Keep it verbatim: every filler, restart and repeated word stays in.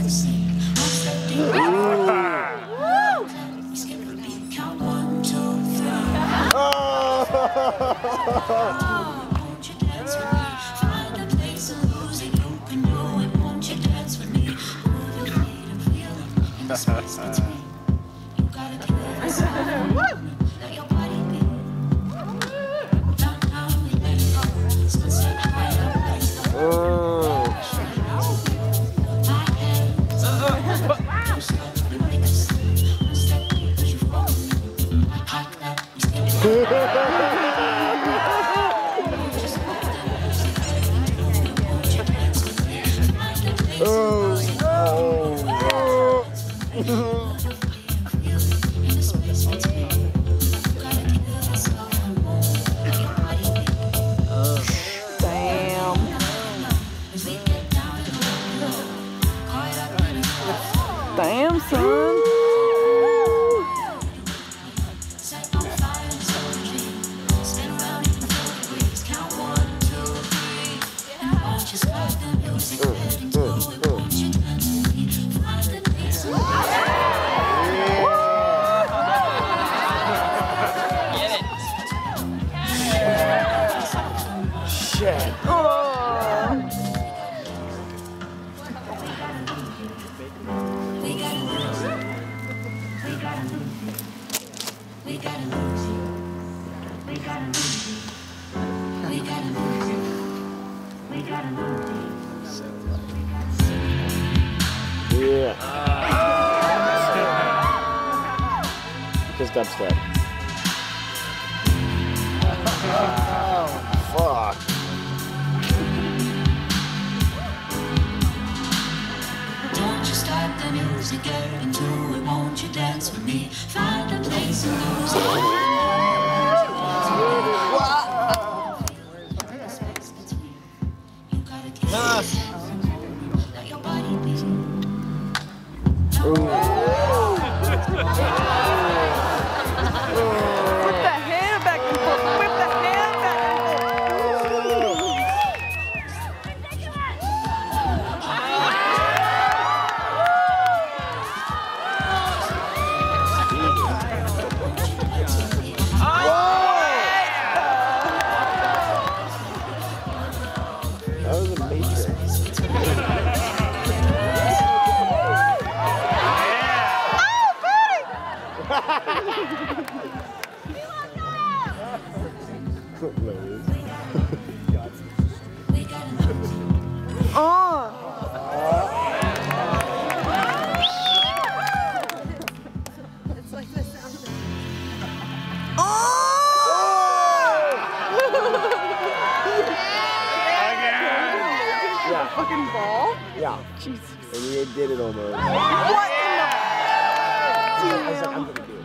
Damn, son. Shit. We gotta lose you. We gotta lose you. We gotta lose you. We gotta lose you. Yeah. Just dubstep. Oh, fuck. Don't you start the music, get into it. Won't you dance with me? Find a place and lose it. Whip that hand back and forth. Whip that hand back and That was a matrix. oh. It's like the sound of it. Oh! Yeah. Fucking ball? Yeah. Jesus. And he did it almost. What in the... I was like, I'm gonna do it.